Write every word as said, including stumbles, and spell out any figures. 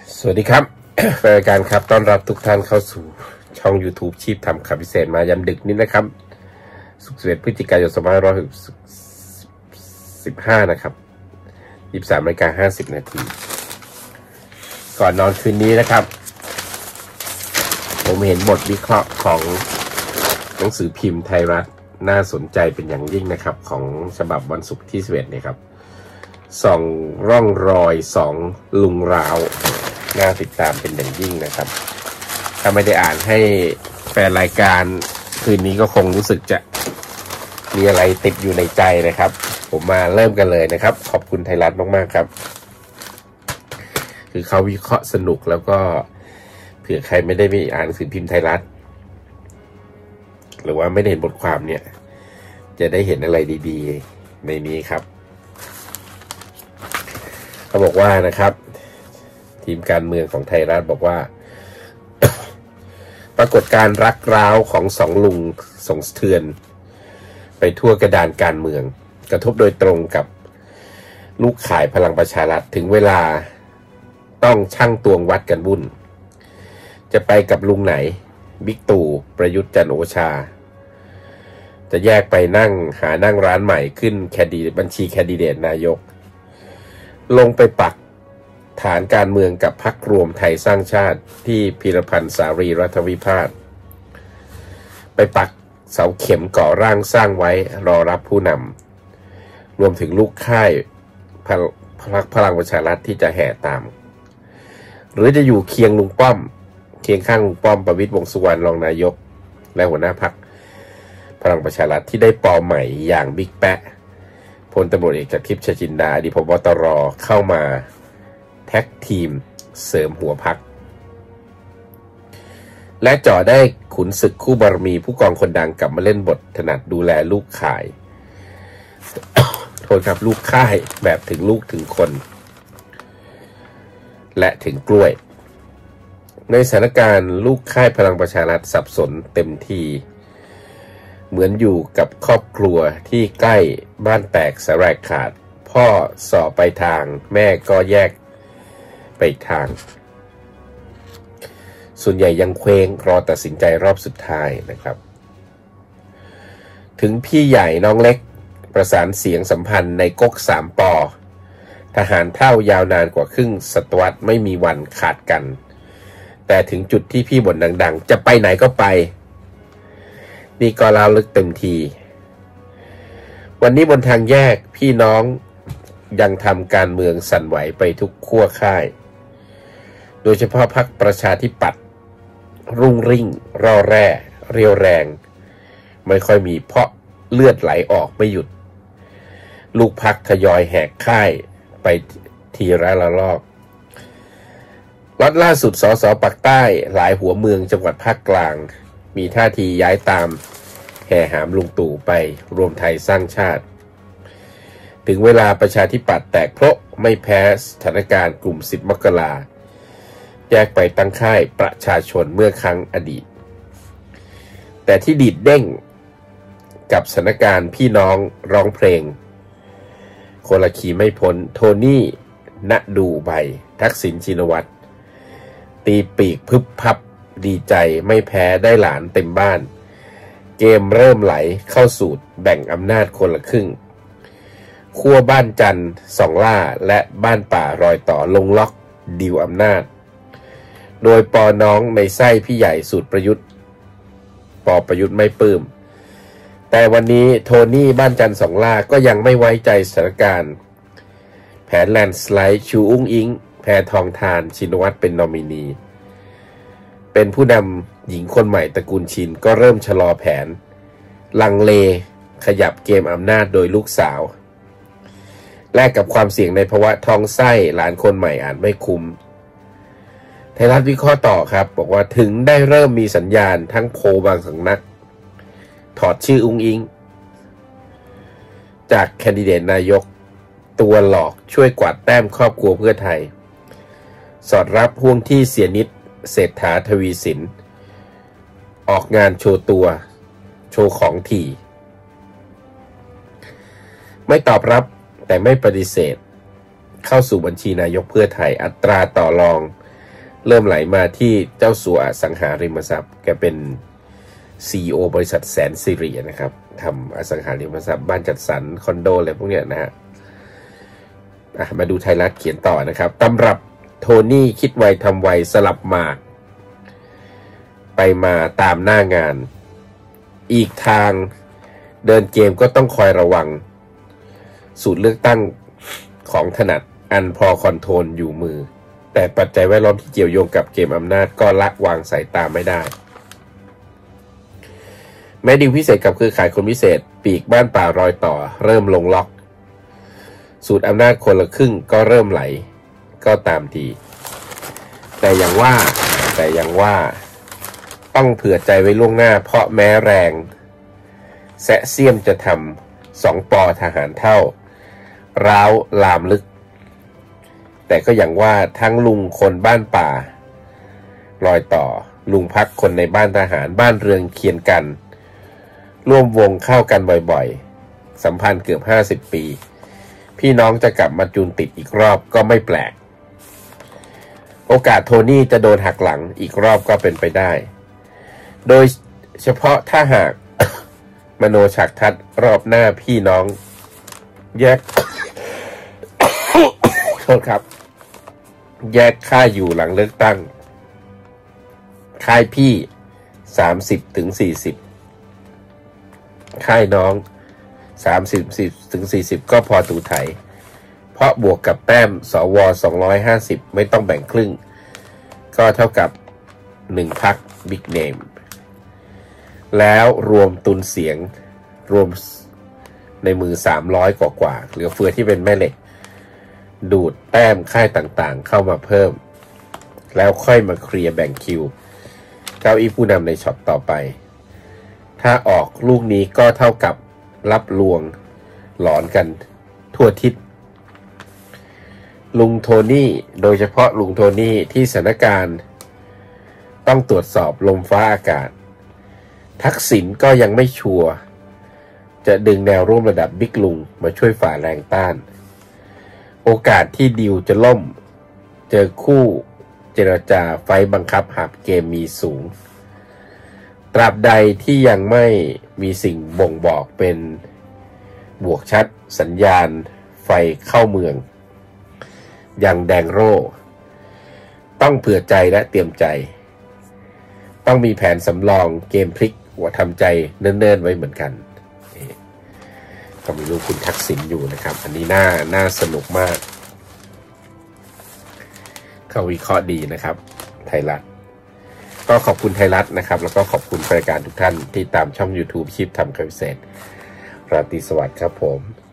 สวัสดีครับ รายการครับต้อนรับทุกท่านเข้าสู่ช่อง YouTube ชีพทำข่าวพิเศษมายันดึกนี้นะครับสุขสิบเอ็ดพฤศจิกายนสองพันห้าร้อยสิบห้านะครับยี่สิบสามนาฬิกาห้าสิบนาทีก่อนนอนคืนนี้นะครับผมเห็นบทวิเคราะห์ของหนังสือพิมพ์ไทยรัฐน่าสนใจเป็นอย่างยิ่งนะครับของฉบับวันศุกร์ที่สิบเอ็ดเนี่ยครับส่องร่องรอยสองลุงราวน่าติดตามเป็นอย่างยิ่งนะครับถ้าไม่ได้อ่านให้แฟนรายการคืนนี้ก็คงรู้สึกจะมีอะไรติดอยู่ในใจนะครับผมมาเริ่มกันเลยนะครับขอบคุณไทยรัฐมากๆครับคือเขาวิเคราะห์สนุกแล้วก็เผื่อใครไม่ได้ไปอ่านหนังสือพิมพ์ไทยรัฐหรือว่าไม่ได้เห็นบทความเนี่ยจะได้เห็นอะไรดีๆในนี้ครับเขาบอกว่านะครับทีมการเมืองของไทยรัฐบอกว่า ปรากฏการณ์รักร้าวของสองลุงส่งสะเทือนไปทั่วกระดานการเมืองกระทบโดยตรงกับลูกข่ายพลังประชารัฐถึงเวลาต้องชั่งตวงวัดกันวุ่นจะไปกับลุงไหนบิ๊กตู่ประยุทธ์จันทร์โอชาจะแยกไปนั่งหานั่งร้านใหม่ขึ้นแคนดิเดตบัญชีแคนดิเดตนายกลงไปปักฐานการเมืองกับพรรครวมไทยสร้างชาติที่พีรพันธ์สารีรัฐวิพาทไปปักเสาเข็มก่อร่างสร้างไว้รอรับผู้นำรวมถึงลูกค่ายพรรคพลังประชารัฐที่จะแห่ตามหรือจะอยู่เคียงลุงป้อมเคียงข้างลุงป้อมประวิตรวงษ์สุวรรณรองนายกและหัวหน้าพรรคพลังประชารัฐที่ได้ปอใหม่อย่างบิ๊กแปะพลตำรวจเอกจากทิพย์ชจินดาอดีตผบ.ตร.เข้ามาแท็กทีมเสริมหัวพรรคและจ่อได้ขุนศึกคู่บารมีผู้กองคนดังกลับมาเล่นบทถนัดดูแลลูกข่าย โทษครับลูกข่ายแบบถึงลูกถึงคนและถึงกล้วยในสถานการณ์ลูกค่ายพลังประชารัฐสับสนเต็มทีเหมือนอยู่กับครอบครัวที่ใกล้บ้านแตกสลายขาดพ่อสอบไปทางแม่ก็แยกไปทางส่วนใหญ่ยังเคว้งรอตัดสินใจรอบสุดท้ายนะครับถึงพี่ใหญ่น้องเล็กประสานเสียงสัมพันธ์ในก๊กสามปอทหารเท่ายาวนานกว่าครึ่งศตวรรษไม่มีวันขาดกันแต่ถึงจุดที่พี่บ่นดังๆจะไปไหนก็ไปนี่ก็ลาลึกเต็มทีวันนี้บนทางแยกพี่น้องยังทำการเมืองสั่นไหวไปทุกขั้วค่ายโดยเฉพาะพรรคประชาธิปัตย์รุ่งริ่งร่อแร่เรียวแรงไม่ค่อยมีเพราะเลือดไหลออกไม่หยุดลูกพรรคทยอยแหกค่ายไปทีละละลอกล็อตล่าสุดสสปักใต้หลายหัวเมืองจังหวัดภาคกลางมีท่าทีย้ายตามแห่หามลุงตู่ไปรวมไทยสร้างชาติถึงเวลาประชาธิปัตย์แตกเพราะไม่แพ้สถานการณ์กลุ่มสิบมกราแยกไปตั้งค่ายประชาชนเมื่อครั้งอดีตแต่ที่ดีดเด้งกับสถานการณ์พี่น้องร้องเพลงคนละขี่ไม่พ้นโทนี่ณดูใบทักษิณชินวัตรตีปีกพึบพับดีใจไม่แพ้ได้หลานเต็มบ้านเกมเริ่มไหลเข้าสู่แบ่งอำนาจคนละครึ่งขั้วบ้านจันทร์สองล่าและบ้านป่ารอยต่อลงล็อกดีลอำนาจโดยปอน้องในไส้พี่ใหญ่สูตรประยุทธ์ปอประยุทธ์ไม่ปลื้มแต่วันนี้โทนี่บ้านจันทร์สองล่าก็ยังไม่ไว้ใจสถานการณ์แผนแลนด์สไลด์ชูอุ้งอิงแพทองธารชินวัตรเป็นนอมินีเป็นผู้นำหญิงคนใหม่ตระกูลชินก็เริ่มชะลอแผนลังเลขยับเกมอำนาจโดยลูกสาวแลกกับความเสี่ยงในภาวะท้องไส้หลานคนใหม่อาจไม่คุ้มไทยรัฐวิเคราะห์ต่อครับบอกว่าถึงได้เริ่มมีสัญญาณทั้งโพลบางสำนักถอดชื่ออุ้งอิงจากแคนดิเดตนายกตัวหลอกช่วยกวาดแต้มครอบครัวเพื่อไทยสอดรับห่วงที่เสียนิดเศรษฐาทวีสินออกงานโชว์ตัวโชว์ของถี่ไม่ตอบรับแต่ไม่ปฏิเสธเข้าสู่บัญชีนายกเพื่อไทยอัตราต่อรองเริ่มไหลมาที่เจ้าสัวอสังหาริมทรัพย์แกเป็น ซี อี โอ บริษัทแสนสิรินะครับทำอสังหาริมทรัพย์บ้านจัดสรรคอนโดอะไรพวกเนี้ยนะฮะมาดูไทยรัฐเขียนต่อนะครับตำรับโทนี่คิดไวทำไวสลับหมากไปมาตามหน้างานอีกทางเดินเกมก็ต้องคอยระวังสูตรเลือกตั้งของถนัดอันพอคอนโทรลอยู่มือแต่ปัจจัยแวดล้อมที่เกี่ยวโยงกับเกมอำนาจก็ละวางสายตาไม่ได้แม้ดีลพิเศษกับเครือข่ายคนพิเศษปีกบ้านป่ารอยต่อเริ่มลงล็อกสูตรอำนาจคนละครึ่งก็เริ่มไหลก็ตามทีแต่อย่างว่าแต่อย่างว่าต้องเผื่อใจไว้ล่วงหน้าเพราะแม้แรงแซะเสี้ยมจะทำสองปอทหารเท่าร้าวลามลึกแต่ก็อย่างว่าทั้งลุงคนบ้านป่ารอยต่อลุงพักคนในบ้านทหารบ้านเรือนเคียงกันร่วมวงเข้ากันบ่อยๆสัมพันธ์เกือบห้าสิบปีพี่น้องจะกลับมาจูนติดอีกรอบก็ไม่แปลกโอกาสโทนี่จะโดนหักหลังอีกรอบก็เป็นไปได้โดยเฉพาะถ้าหาก มโนฉากทัศน์รอบหน้าพี่น้องแยก โทษครับแยกค่ายอยู่หลังเลือกตั้งค่ายพี่สามสิบถึงสี่สิบค่ายน้องสามสิบถึงสี่สิบก็พอตูไถเพราะบวกกับแต้มสวสองร้อยห้าสิบไม่ต้องแบ่งครึ่งก็เท่ากับหนึ่งพรรคบิ๊กเนมแล้วรวมตุนเสียงรวมในมือสามร้อยกว่ากว่าเหลือเฟือที่เป็นแม่เหล็กดูดแต้มค่ายต่างๆเข้ามาเพิ่มแล้วค่อยมาเคลียร์แบ่งคิวเก้าอี้ผู้นำในช็อตต่อไปถ้าออกลูกนี้ก็เท่ากับรับลวงหลอนกันทั่วทิศลุงโทนี่โดยเฉพาะลุงโทนี่ที่สถานการณ์ต้องตรวจสอบลมฟ้าอากาศทักษิณก็ยังไม่ชัวร์จะดึงแนวร่วมระดับบิ๊กลุงมาช่วยฝ่าแรงต้านโอกาสที่ดิวจะล่มเจอคู่เจรจาไฟบังคับหับเกมมีสูงตราบใดที่ยังไม่มีสิ่งบ่งบอกเป็นบวกชัดสัญญาณไฟเข้าเมืองอย่างแดงโร่ต้องเผื่อใจและเตรียมใจต้องมีแผนสำรองเกมพลิกว่าทำใจเนิ่นๆไว้เหมือนกันก็มีลูกคุณทักษิณอยู่นะครับอันนี้น่าน่าสนุกมากเขาวิเคราะห์ดีนะครับไทยรัฐก็ขอบคุณไทยรัฐนะครับแล้วก็ขอบคุณรายการทุกท่านที่ตามช่อง YouTube ชีพทำคำพิเศษราตรีสวัสดิ์ครับผม